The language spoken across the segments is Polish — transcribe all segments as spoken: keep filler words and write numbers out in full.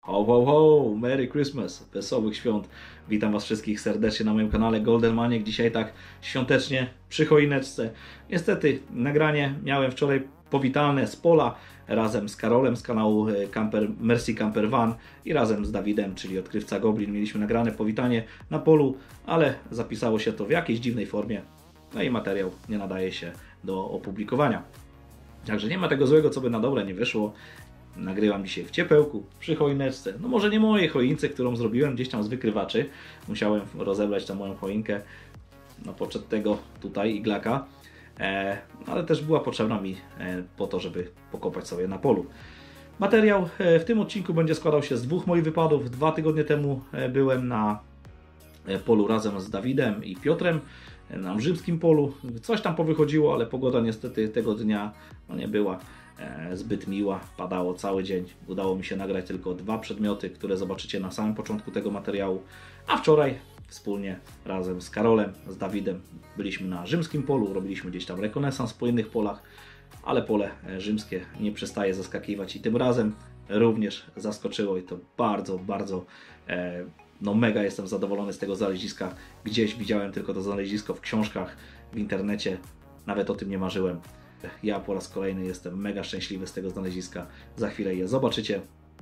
Ho, ho, ho! Merry Christmas! Wesołych świąt! Witam Was wszystkich serdecznie na moim kanale Golden Maniek. Dzisiaj tak świątecznie przy choineczce. Niestety nagranie miałem wczoraj powitalne z pola razem z Karolem z kanału Camper, Mercy Camper Van i razem z Dawidem, czyli odkrywca Goblin. Mieliśmy nagrane powitanie na polu, ale zapisało się to w jakiejś dziwnej formie. No i materiał nie nadaje się do opublikowania. Także nie ma tego złego, co by na dobre nie wyszło. Nagrywam dzisiaj w ciepełku, przy choineczce. No może nie mojej choince, którą zrobiłem gdzieś tam z wykrywaczy. Musiałem rozebrać tą moją choinkę. No poczet tego tutaj iglaka. E, ale też była potrzebna mi e, po to, żeby pokopać sobie na polu. Materiał e, w tym odcinku będzie składał się z dwóch moich wypadów. Dwa tygodnie temu e, byłem na e, polu razem z Dawidem i Piotrem. E, na Mrzymskim polu. Coś tam powychodziło, ale pogoda niestety tego dnia no, nie była e, zbyt miła. Padało cały dzień. Udało mi się nagrać tylko dwa przedmioty, które zobaczycie na samym początku tego materiału. A wczoraj wspólnie razem z Karolem, z Dawidem byliśmy na Rzymskim polu, robiliśmy gdzieś tam rekonesans po innych polach, ale pole rzymskie nie przestaje zaskakiwać i tym razem również zaskoczyło i to bardzo, bardzo e, no mega jestem zadowolony z tego znaleziska. Gdzieś widziałem tylko to znalezisko w książkach, w internecie, nawet o tym nie marzyłem. Ja po raz kolejny jestem mega szczęśliwy z tego znaleziska, za chwilę je zobaczycie.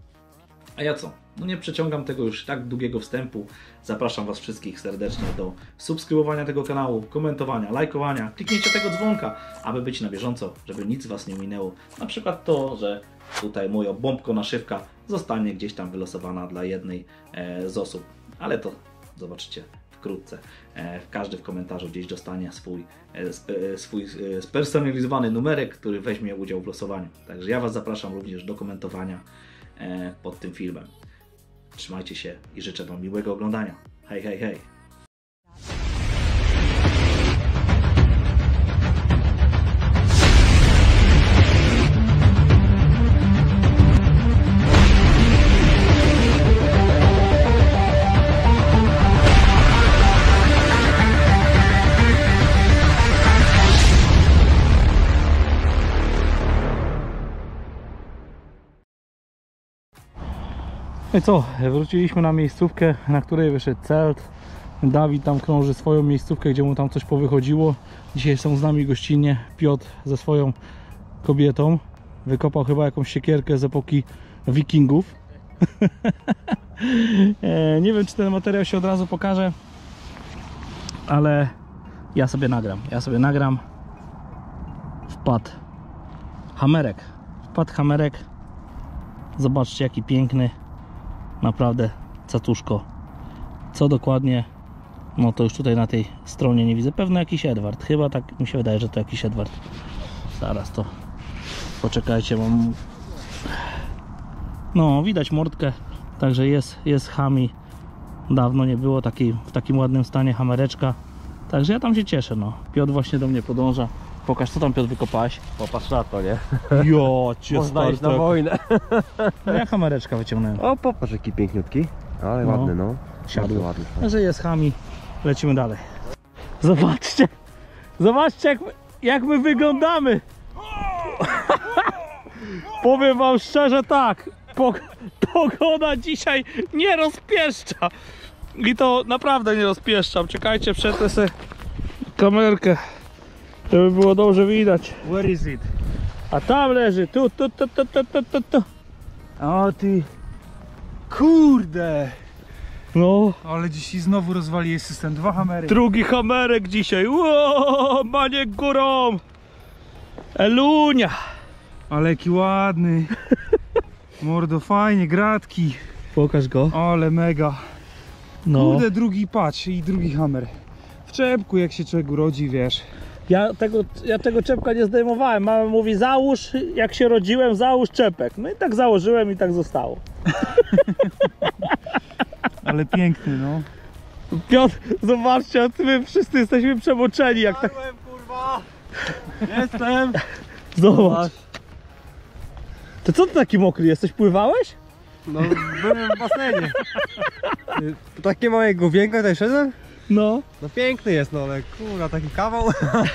A ja co? No nie przeciągam tego już tak długiego wstępu. Zapraszam Was wszystkich serdecznie do subskrybowania tego kanału, komentowania, lajkowania, kliknięcia tego dzwonka, aby być na bieżąco, żeby nic Was nie minęło. Na przykład to, że tutaj moja bombko naszywka zostanie gdzieś tam wylosowana dla jednej e, z osób. Ale to zobaczycie wkrótce. E, każdy w komentarzu gdzieś dostanie swój, e, spe, swój e, spersonalizowany numerek, który weźmie udział w losowaniu. Także ja Was zapraszam również do komentowania pod tym filmem. Trzymajcie się i życzę Wam miłego oglądania. Hej, hej, hej! No i co, wróciliśmy na miejscówkę, na której wyszedł celt. Dawid tam krąży swoją miejscówkę, gdzie mu tam coś powychodziło. Dzisiaj są z nami gościnnie Piotr ze swoją kobietą. Wykopał chyba jakąś siekierkę z epoki wikingów. Nie wiem, czy ten materiał się od razu pokaże, ale ja sobie nagram. Ja sobie nagram. Wpadł hamerek. Wpadł hamerek. Zobaczcie, jaki piękny. Naprawdę catuszko. Co dokładnie, no to już tutaj na tej stronie nie widzę. Pewno jakiś Edward. Chyba tak mi się wydaje, że to jakiś Edward. Zaraz to poczekajcie, mam. No widać mordkę. Także jest, jest hami. Dawno nie było takiej, w takim ładnym stanie hamereczka. Także ja tam się cieszę. No. Piotr właśnie do mnie podąża. Pokaż, co tam, Piotr, wykopałeś. Popatrz na to, nie? Jo, cię Można iść na wojnę. No ja hamereczka wyciągnąłem. O, popatrz, jaki piękniutki. Ale No. ładny, no. Siadł. Ładny. Także jest hami. Lecimy dalej. Zobaczcie. Zobaczcie, jak my, jak my wyglądamy. Powiem Wam szczerze tak. Pog pogoda dzisiaj nie rozpieszcza. I to naprawdę nie rozpieszczam. Czekajcie, przetnę sobie kamerkę, żeby było dobrze widać. Where is it? A tam leży, tu, tu, tu, tu, tu, tu, tu, tu. O ty... Kurde! No, Ale dzisiaj znowu rozwaliłeś system. Dwa hamery. drugi hamerek dzisiaj. Ło, Maniek górą. Elunia. Ale jaki ładny. Mordo, fajnie, gratki. Pokaż go. Ale mega. No. Kurde, drugi patrz i drugi hamer. W czepku, jak się człowiek urodzi, wiesz. Ja tego, ja tego czepka nie zdejmowałem. Mama mówi, załóż, jak się rodziłem, załóż czepek. No i tak założyłem i tak zostało. Ale piękny, no. Piotr, zobaczcie, my wszyscy jesteśmy przemoczeni, jak tak... kurwa! Jestem! Zobacz. To co ty taki mokry jesteś? Pływałeś? No, byłem w basenie. Takie małe główienko tutaj szedłem? No. No piękny jest, no ale kurwa, taki kawał.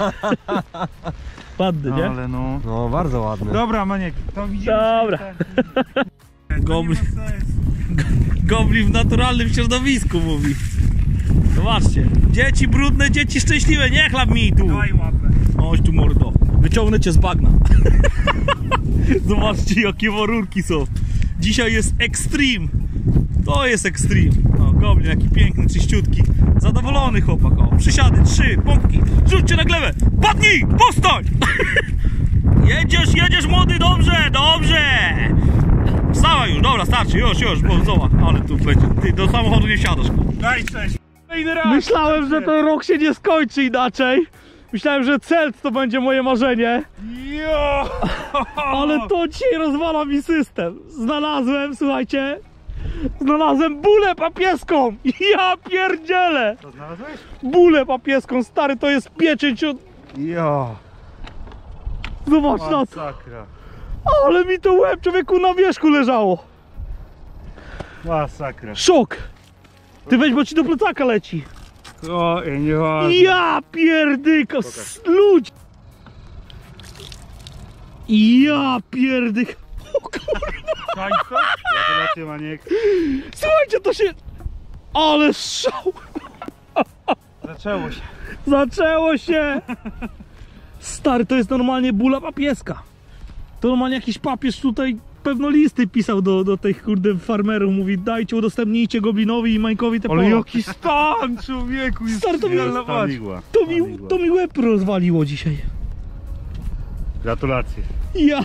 Ładny, nie? Ale no. No, bardzo ładny. Dobra, Maniek, to widzimy. Dobra. Się, tak. Goblin. To nie ma sensu. Goblin w naturalnym środowisku mówi. Zobaczcie, dzieci brudne, dzieci szczęśliwe, nie chlap mi tu. Daj łapę. Chodź tu mordo, wyciągnę cię z bagna. Zobaczcie jakie warunki są. Dzisiaj jest Extreme. To jest Extreme. O, Goblin jaki piękny, czyściutki. Zadowolony chłopak. O, przysiady, trzy, pompki. Rzućcie na glebę. Padnij, postań. Jedziesz, jedziesz młody, dobrze, dobrze. Wstawaj już, dobra, starczy, już, już, bo zobacz, ale tu będzie. Ty do samochodu nie wsiadasz. Daj cześć. Myślałem, że ten rok się nie skończy inaczej. Myślałem, że Celt to będzie moje marzenie. Jo! Ale to dzisiaj rozwala mi system. Znalazłem, słuchajcie, znalazłem bulę papieską. Ja pierdzielę. Co znalazłeś? Bulę papieską, stary, to jest pieczęć od... Jo! Zobacz na to. Masakra. Ale mi to łeb, człowieku, na wierzchu leżało. Masakra. Szok. Ty weź, bo ci do plecaka leci. O, nie ważne. Ja pierdyko, s- ludź. Ja pierdyk. O kurwa. Państwo? Gratulacje, Maniek. Słuchajcie, to się... Ale strzał. Zaczęło się. Zaczęło się. Stary, to jest normalnie bula papieska. To normalnie jakiś papież tutaj pewno listy pisał do, do tych kurde farmerów. Mówi, dajcie, udostępnijcie Goblinowi i Mańkowi te pola. Ale jaki stan, człowieku. Jest Stary, to mi, wielna mać. to, mi, to mi łeb rozwaliło dzisiaj. Gratulacje. Ja.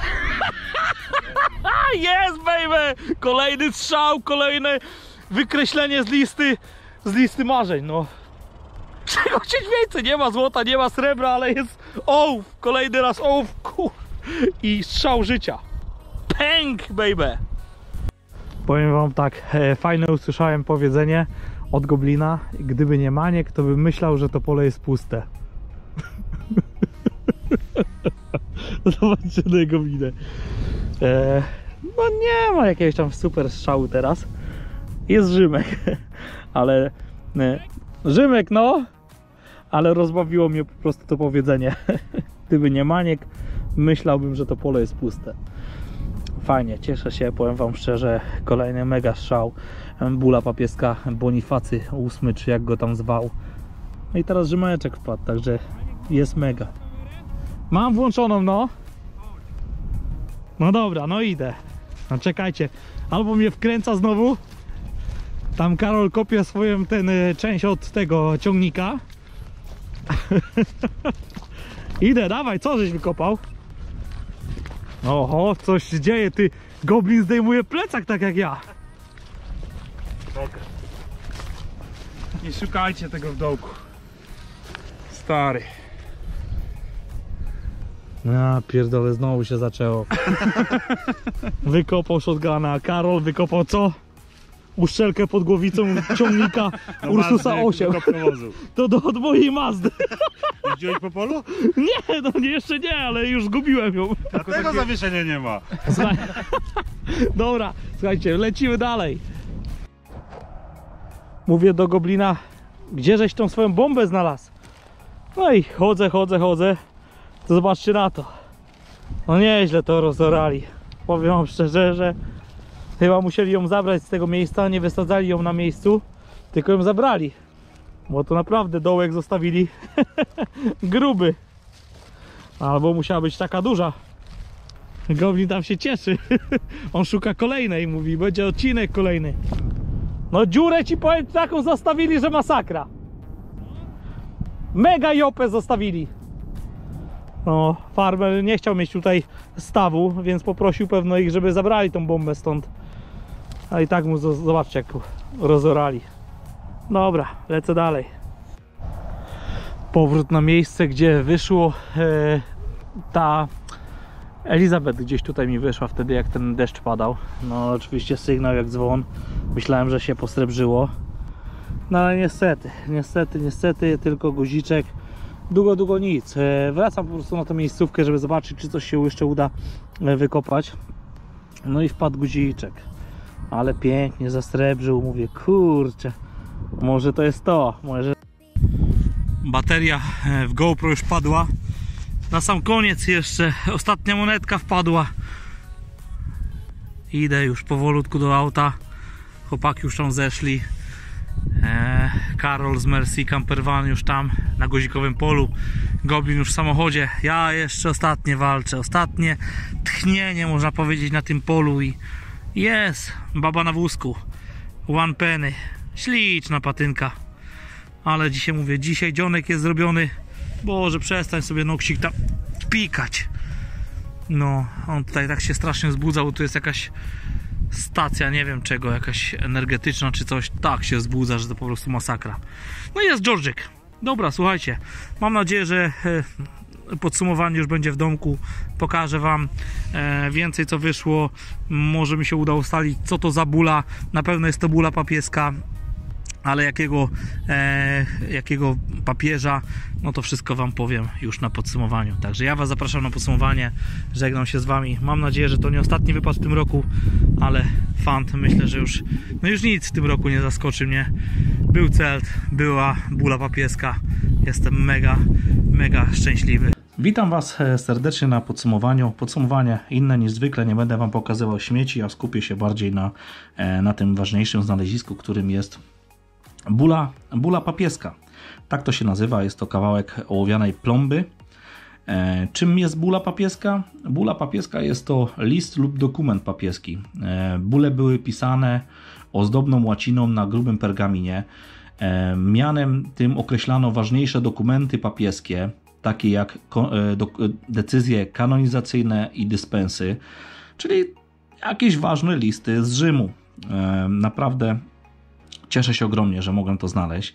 Jest, baby! Kolejny strzał, kolejne wykreślenie z listy, z listy marzeń, no. Czego chcieć więcej? Nie ma złota, nie ma srebra, ale jest ołów, kolejny raz ołów, kur... i strzał życia. Pęk, baby! Powiem wam tak, e, fajne usłyszałem powiedzenie od Goblina. Gdyby nie Maniek, to bym myślał, że to pole jest puste. Zobaczcie na jego minę. E, no nie ma jakiegoś tam super strzału teraz. Jest Rzymek, ale nie. Rzymek no, ale rozbawiło mnie po prostu to powiedzenie. Gdyby nie Maniek, myślałbym, że to pole jest puste. Fajnie, cieszę się, powiem wam szczerze, kolejny mega strzał. Bula papieska Bonifacy ósmy, czy jak go tam zwał. No i teraz Rzymeczek wpadł, także jest mega. Mam włączoną, no. No dobra, no idę. No czekajcie, albo mnie wkręca znowu. Tam Karol kopie swoją ten y, część od tego ciągnika. Idę, dawaj, co żeś wykopał? Oho, coś się dzieje, ty. Goblin zdejmuje plecak tak jak ja. Nie szukajcie tego w dołku. Stary. Ja pierdolę, znowu się zaczęło. Wykopał shotguna, Karol wykopał co? Uszczelkę pod głowicą ciągnika Ursusa osiem. To do, od mojej Mazdy. Widziałeś po polu? Nie, no nie, jeszcze nie, ale już zgubiłem ją. Tego zawieszenia nie ma. Słuchaj. Dobra, słuchajcie, lecimy dalej. Mówię do Goblina, gdzie żeś tą swoją bombę znalazł? No i chodzę, chodzę, chodzę. To zobaczcie na to. No nieźle to rozorali. Powiem wam szczerze, że chyba musieli ją zabrać z tego miejsca, nie wysadzali ją na miejscu, tylko ją zabrali. Bo to naprawdę dołek zostawili gruby. Albo musiała być taka duża. Goblin tam się cieszy. On szuka kolejnej, mówi, będzie odcinek kolejny. No dziurę ci powiem taką zostawili, że masakra. Mega jopę zostawili. No, farmer nie chciał mieć tutaj stawu, więc poprosił pewno ich, żeby zabrali tą bombę stąd. A i tak mu, zobaczcie jak rozorali. Dobra, lecę dalej. Powrót na miejsce, gdzie wyszło e, ta Elizabeth gdzieś tutaj mi wyszła wtedy, jak ten deszcz padał. No oczywiście sygnał jak dzwon. Myślałem, że się posrebrzyło. No ale niestety, niestety, niestety tylko guziczek. Długo, długo nic. E, wracam po prostu na tę miejscówkę, żeby zobaczyć, czy coś się jeszcze uda wykopać. No i wpadł guziczek. Ale pięknie zasrebrzył. Mówię, kurczę, może to jest to. Może... Bateria w GoPro już padła. Na sam koniec jeszcze ostatnia monetka wpadła. Idę już powolutku do auta. chłopaki już tam zeszli. E, Karol z Mercy Camper Van już tam na Guzikowym polu, Goblin już w samochodzie, ja jeszcze ostatnie walczę, ostatnie tchnienie można powiedzieć na tym polu i jest baba na wózku, one penny, śliczna patynka, ale dzisiaj mówię, dzisiaj dzionek jest zrobiony. Boże, przestań sobie noksik tam pikać. No, on tutaj tak się strasznie wzbudzał, tu jest jakaś stacja, nie wiem czego, jakaś energetyczna czy coś, tak się wzbudza, że to po prostu masakra. No i jest Georgiek. Dobra, słuchajcie, mam nadzieję, że podsumowanie już będzie w domku, pokażę wam więcej co wyszło, może mi się uda ustalić co to za bula, na pewno jest to bula papieska, ale jakiego, e, jakiego papieża, no to wszystko wam powiem już na podsumowaniu. Także ja was zapraszam na podsumowanie, żegnam się z wami, mam nadzieję, że to nie ostatni wypad w tym roku, ale fant, myślę, że już no już nic w tym roku nie zaskoczy mnie. Był celt, była bula papieska, jestem mega, mega szczęśliwy. Witam was serdecznie na podsumowaniu. Podsumowanie inne niż zwykle, nie będę wam pokazywał śmieci, a skupię się bardziej na, na tym ważniejszym znalezisku, którym jest Bula, bula papieska, tak to się nazywa, jest to kawałek ołowianej plomby. E, czym jest bula papieska? Bula papieska jest to list lub dokument papieski. E, bule były pisane ozdobną łaciną na grubym pergaminie. E, mianem tym określano ważniejsze dokumenty papieskie, takie jak ko, e, do, decyzje kanonizacyjne i dyspensy, czyli jakieś ważne listy z Rzymu. E, naprawdę cieszę się ogromnie, że mogłem to znaleźć.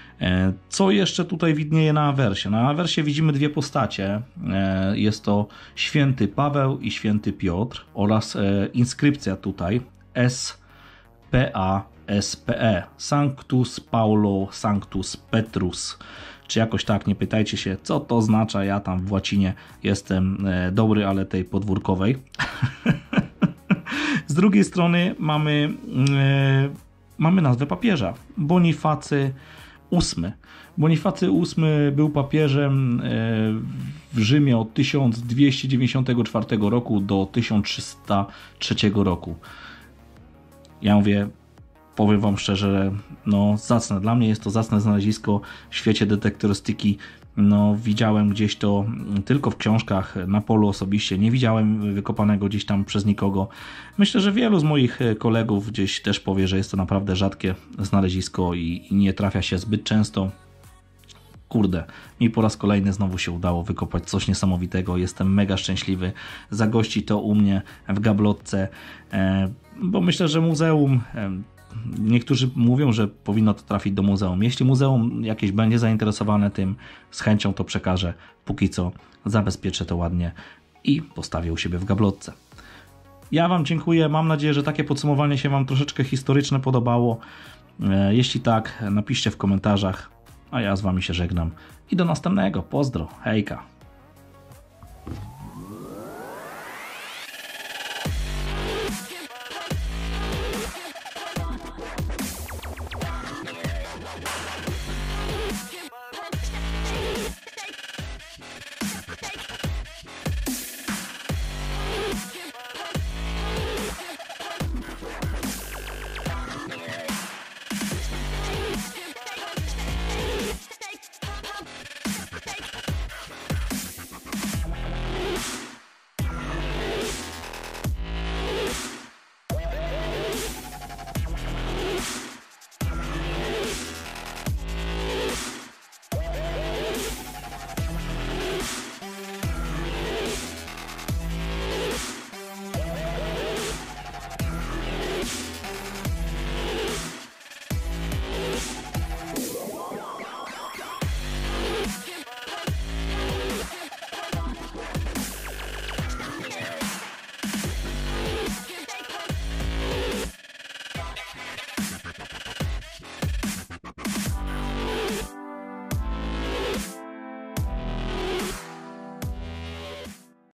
Co jeszcze tutaj widnieje na awersie? Na awersie widzimy dwie postacie. Jest to święty Paweł i święty Piotr oraz inskrypcja tutaj S P A S P E Sanctus Paulo Sanctus Petrus. Czy jakoś tak, nie pytajcie się co to oznacza, ja tam w łacinie jestem dobry, ale tej podwórkowej. Z drugiej strony mamy Mamy nazwę papieża. Bonifacy ósmy. Bonifacy ósmy był papieżem w Rzymie od tysiąc dwieście dziewięćdziesiątego czwartego roku do tysiąc trzysta trzeciego roku. Ja mówię, powiem wam szczerze, no zacne. Dla mnie jest to zacne znalezisko w świecie detektorystyki. No, widziałem gdzieś to tylko w książkach, na polu osobiście, nie widziałem wykopanego gdzieś tam przez nikogo. Myślę, że wielu z moich kolegów gdzieś też powie, że jest to naprawdę rzadkie znalezisko i, i nie trafia się zbyt często. Kurde, mi po raz kolejny znowu się udało wykopać coś niesamowitego. Jestem mega szczęśliwy. Zagości to u mnie w gablotce, bo myślę, że muzeum... Niektórzy mówią, że powinno to trafić do muzeum. Jeśli muzeum jakieś będzie zainteresowane tym, z chęcią to przekażę. Póki co zabezpieczę to ładnie i postawię u siebie w gablotce. Ja wam dziękuję. Mam nadzieję, że takie podsumowanie się wam troszeczkę historyczne podobało. Jeśli tak, napiszcie w komentarzach. A ja z wami się żegnam. I do następnego. Pozdro. Hejka.